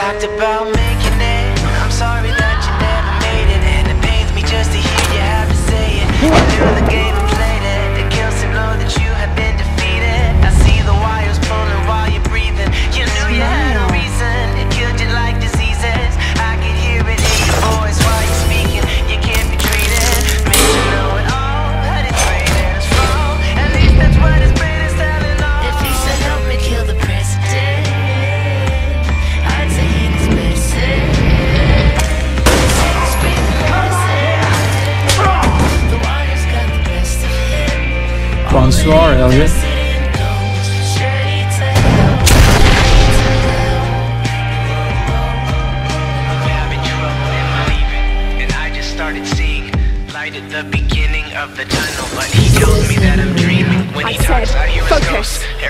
talked about making it. I'm sorry that you never made it, and it pains me just to hear you have to say it. You knew the game and played it. It kills to know that you have been defeated. I see the wires pulling while you're breathing. You knew you had a reason. It killed you like diseases. I can hear it in your voice while you're speaking. You can't be treated. Made you know it all. Had it great and it's wrong. At least that's what his brain is telling all. If he said help me kill the president, I'd say he was missing. The wires got the best of him. Bonsoir, Elliot. Started seeing light at the beginning of the tunnel, but he tells me that I'm dreaming. When he talks, I hear his ghost.